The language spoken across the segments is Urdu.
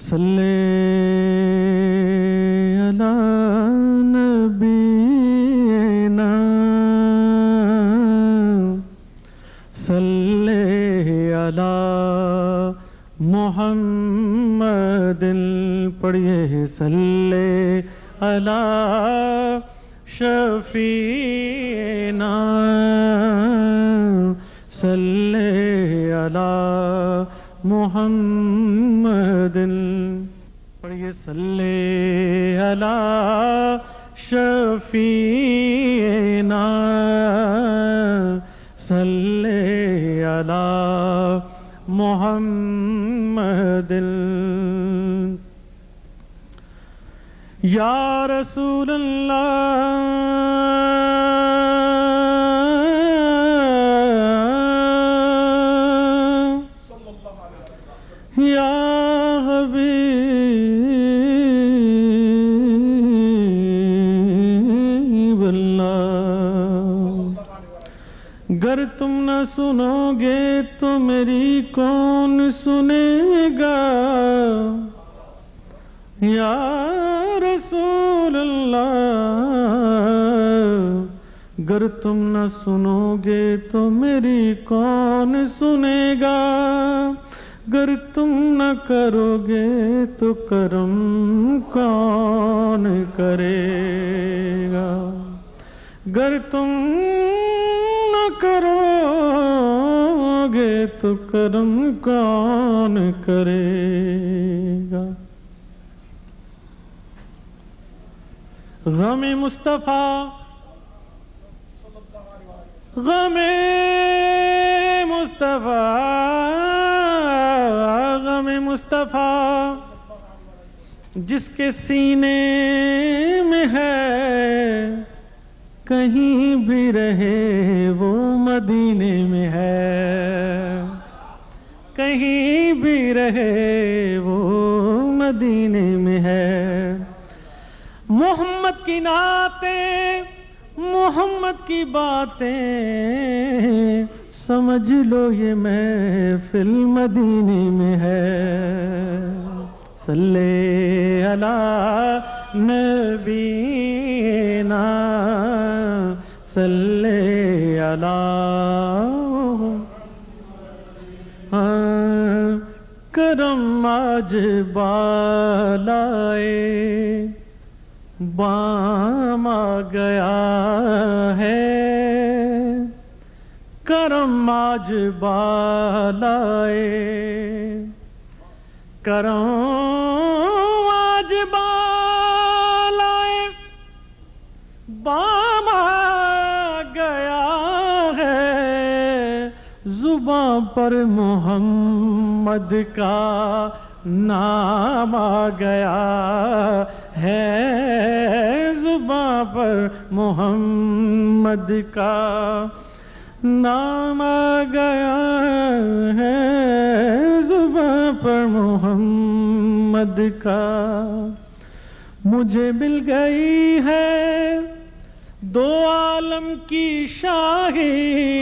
صلی علی نبینا صلی علی محمد پڑھیے صلی علی شفیعنا صلی علی محمد پڑھیے صلی علی شفیعنا صلی علی محمد یا رسول اللہ یا حبیب اللہ گر تم نہ سنو گے تو میری کون سنے گا یا رسول اللہ گر تم نہ سنو گے تو میری کون سنے گا گر تم نہ کرو گے تو کرم کون کرے گا گر تم نہ کرو گے تو کرم کون کرے گا غم مصطفیٰ غم مصطفیٰ غم مصطفیٰ جس کے سینے میں ہے کہیں بھی رہے وہ مدینے میں ہے کہیں بھی رہے وہ مدینے میں ہے محمد کی نعتیں محمد کی باتیں سمجھ لو یہ محفل مدینے میں ہے صلی علی نبینا صلی علی کرم آج بالائے بام آ گیا ہے کرم آج بالائے کرم آج بالائے بام آ گیا ہے زباں پر محمد کا نام آ گیا ہے زباں پر محمد کا نام آ گیا ہے زباں پر محمد کا مجھے مل گئی ہے دو عالم کی شاہی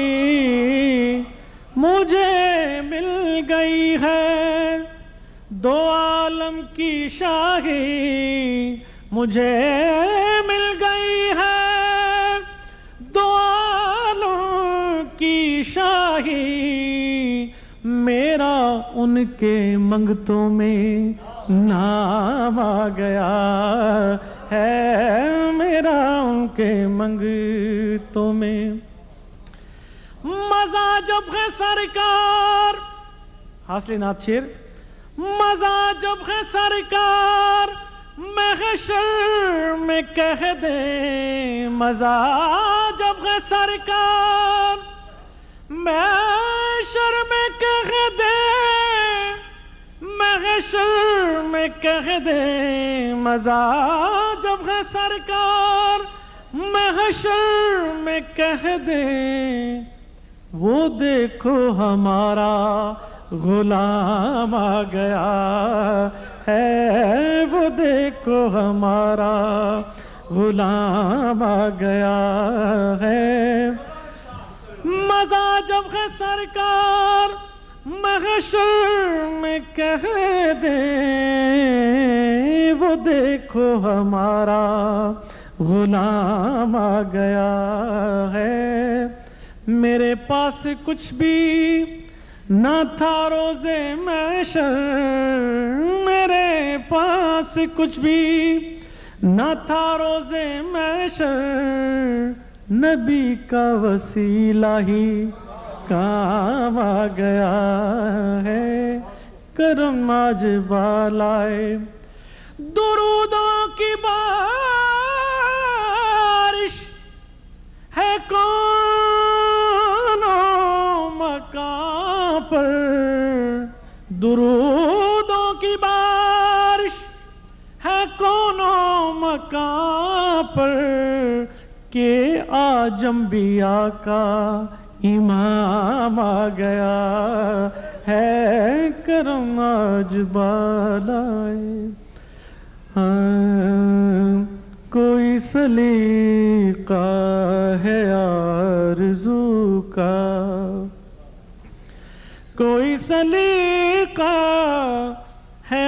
مجھے مل گئی ہے دو عالم کی شاہی مجھے مل گئی ہے دو عالم کی شاہی میرا ان کے منگتوں میں نام آ گیا ہے میرا ان کے منگتوں میں مزہ جب ہے سرکار حاصل نعت شیر مزہ جب ہے سرکار محشر میں کہہ دیں مزہ جب ہے سرکار محشر میں کہہ دیں محشر میں کہہ دیں مزہ جب ہے سرکار محشر میں کہہ دیں وہ دیکھو ہمارا غلام آ گیا ہے وہ دیکھو ہمارا غلام آ گیا ہے مزہ جب ہے سرکار محشر میں کہہ دیں دیکھو ہمارا غلام آ گیا ہے. میرے پاس کچھ بھی نہ تھا روزے محشر، میرے پاس کچھ بھی نہ تھا روزے محشر، نبی کا وسیلہ ہی کام آ گیا ہے. کرم آج بالائے درودوں کی بارش ہے کون مکان پر، درودوں کی بارش ہے کون مکان پر، کہ آج انبیاء کا امام آ گیا ہے. کرم آج بالائے کوئی سلیقہ ہے آرزو کا، کوئی سلیقہ ہے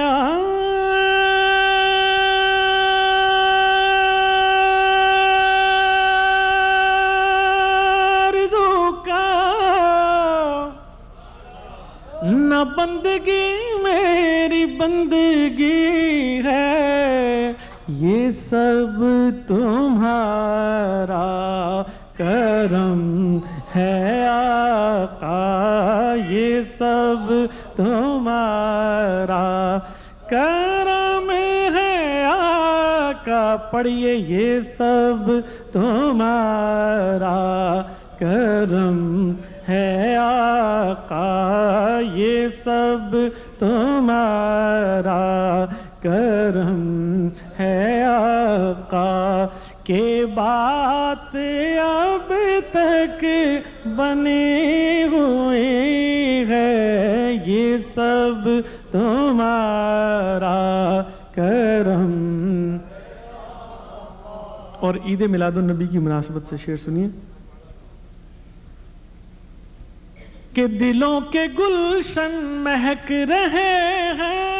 آرزو کا، نہ بندگی میری بندگی ہے، یہ سب تمہارا کرم ہے آقا، یہ سب تمہارا کرم ہے آقا. پڑھیے یہ سب تمہارا کرم ہے آقا، یہ سب تمہارا کرم ہے آقا. کہ بات اب تک بنی ہوئی ہے، یہ سب تمہارا کرم. اور عید میلاد النبی کی مناسبت سے شعر سنیے کہ دلوں کے گلشن مہک رہے ہیں،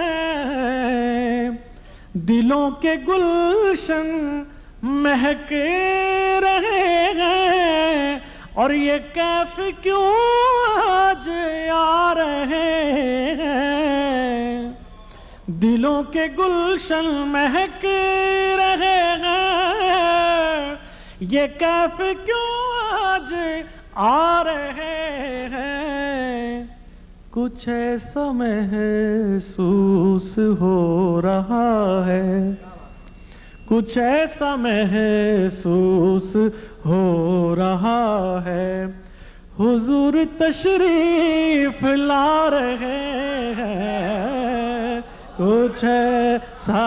دلوں کے گلشن مہک رہے ہیں، اور یہ کیف کیوں آج آ رہے ہیں. دلوں کے گلشن مہک رہے ہیں، یہ کیف کیوں آج آ رہے ہیں. کچھ ایسا محسوس ہو رہا ہے، کچھ ایسا محسوس ہو رہا ہے، حضور تشریف لا رہے ہیں. کچھ ایسا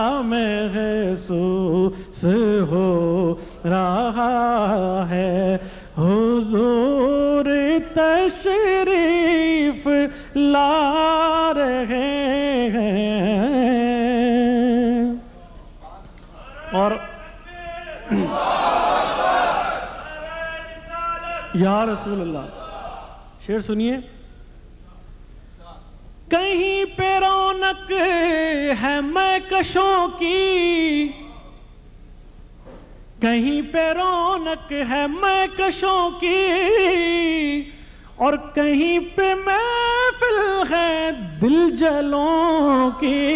محسوس ہو رہا ہے، حضور تشریف لا رہے ہیں. اور یا رسول اللہ شعر سنیے. کہیں پہ رونق ہے مہکشوں کی، کہیں پہ رونق ہے مہکشوں کی، اور کہیں پہ محفل ہے دل جلوں کی.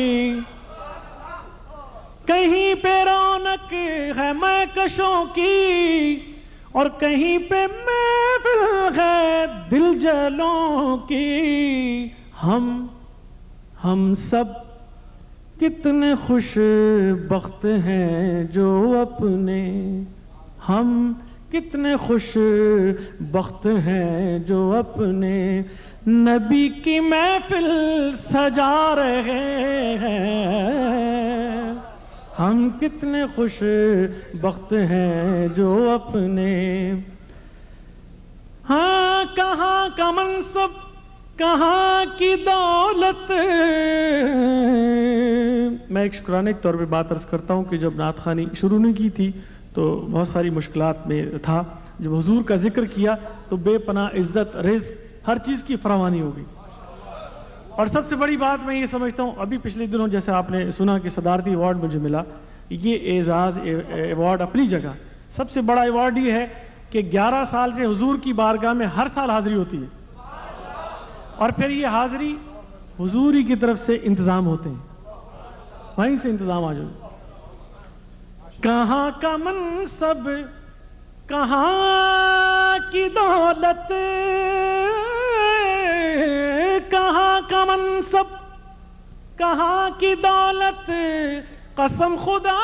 کہیں پہ رونق ہے مہکشوں کی، اور کہیں پہ محفل ہے دل جلوں کی. ہم سب کتنے خوش بخت ہیں جو اپنے، ہم کتنے خوش بخت ہیں جو اپنے نبی کی محفل سجا رہے ہیں. ہم کتنے خوش بخت ہیں جو اپنے. ہاں کہاں کا منصب، کہاں کی دولت. میں ایک شکرانے کے طور پہ بات عرض کرتا ہوں کہ جب نعت خوانی شروع نہیں کی تھی تو بہت ساری مشکلات میں تھا. جب حضور کا ذکر کیا تو بے پناہ عزت، رزق، ہر چیز کی فراوانی ہو گئی. اور سب سے بڑی بات میں یہ سمجھتا ہوں، ابھی پچھلے دنوں جیسے آپ نے سنا کہ صدارتی ایوارڈ مجھے ملا، یہ اعزاز ایوارڈ اپنی جگہ، سب سے بڑا ایوارڈ یہ ہے کہ 11 سال سے حضور کی بارگاہ میں ہر سال حاضری ہوتی ہے، اور پھر یہ حاضری حضور ہی کی طرف سے انتظام ہوتے ہیں، وہیں سے انتظام آ جائے۔ کہاں کا منصب، کہاں کی دولت، کہاں کا منصب، کہاں کی دولت، قسم خدا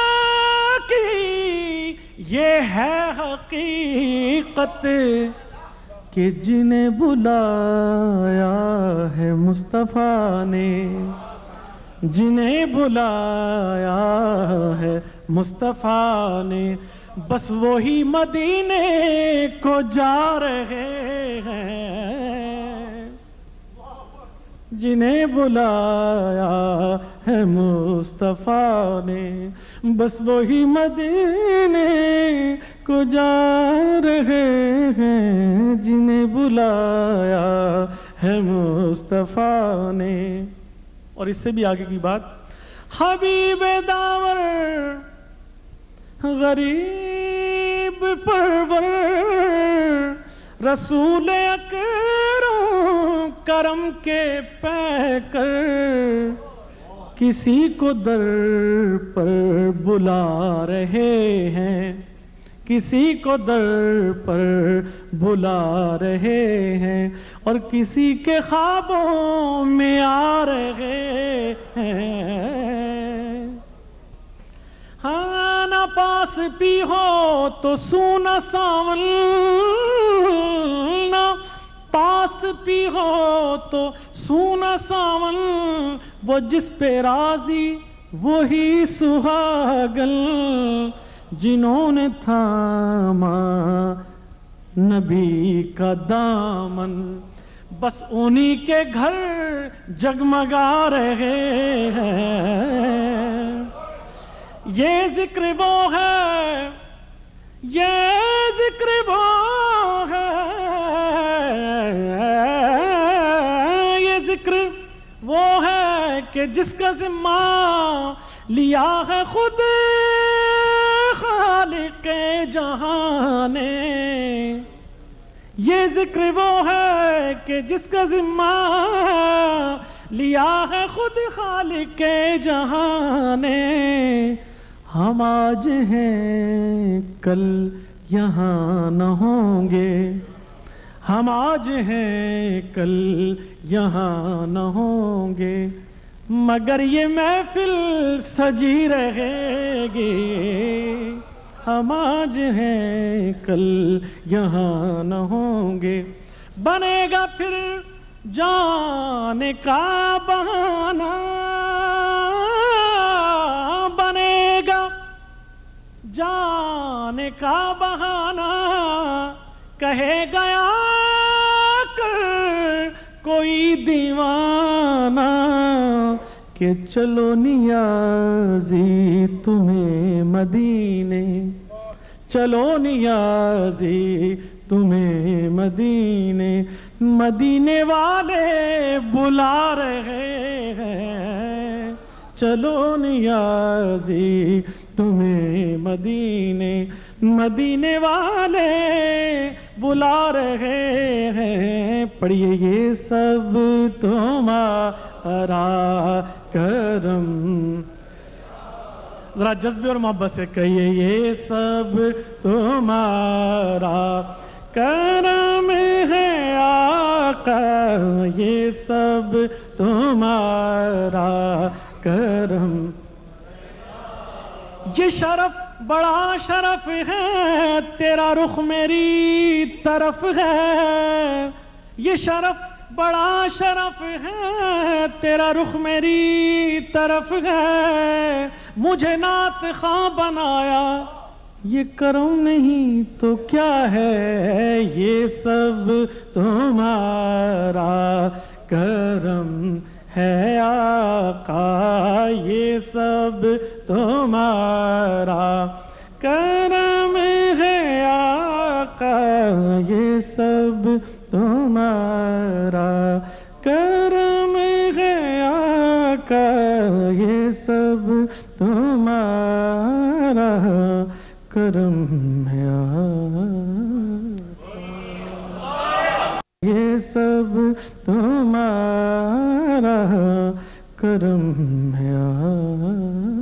کی یہ ہے حقیقت کہ جنہیں بلایا ہے مصطفیٰ نے، جنہیں بلایا ہے مصطفیٰ نے، بس وہی مدینے کو جا رہے ہیں، جنہیں بلایا ہے مصطفیٰ نے، بس وہی مدینے کو جا رہے ہیں، جنہیں بلایا ہے مصطفیٰ نے۔ اور اس سے بھی آگے کی بات، حبیب داور غریب پرور رسول اکرم کرم کے پیکر، کسی کو در پر بلا رہے ہیں، کسی کو در پر بلا رہے ہیں، اور کسی کے خوابوں میں آ رہے ہیں۔ ہاں نہ پاس بھی ہو تو سونا ساون، نہ پاس بھی ہو تو سونا ساون، وہ جس پہ راضی وہی سہاگن، جنہوں نے تھاما نبی کا دامن، بس انہی کے گھر جگمگا رہے ہیں۔ یہ ذکر وہ ہے، یہ ذکر وہ ہے، یہ ذکر وہ ہے کہ جس کا ذمہ لیا ہے خود خالق جہاں نے، یہ ذکر وہ ہے کہ جس کا ذمہ لیا ہے خود خالق جہاں نے۔ ہم آج ہیں کل یہاں نہ ہوں گے، ہم آج ہیں کل یہاں نہ ہوں گے، مگر یہ محفل سجی رہے گی۔ ہم آج ہیں کل یہاں نہ ہوں گے، بنے گا پھر جانے کا بہانہ، بنے گا جانے کا بہانہ، کہے گیا کر کوئی دیوانہ کہ چلو نیازی تمہیں مدینے، چلو نیازی تمہیں مدینے، مدینے والے بلا رہے ہیں، چلو نیازی تمہیں مدینے، مدینے والے بلا رہے ہیں۔ پڑھیے یہ سب تمہارا کرم، ذرا جذبے اور محبت سے کہیے، یہ سب تمہارا کرم ہے آقا، یہ سب تمہارا کرم۔ یہ شرف بڑا شرف ہے، تیرا رخ میری طرف ہے، یہ شرف بڑا شرف ہے، تیرا رخ میری طرف ہے، مجھے نعت خواں بنایا یہ کرم نہیں تو کیا ہے، یہ سب تمہارا کرم ہے آقا، یہ سب تمہارا کرم ہے آقا، یہ سب تمہارا کرم آقا یہ سب تمہارا کرم ہے آقا، یہ سب تمہارا کرم ہے آقا۔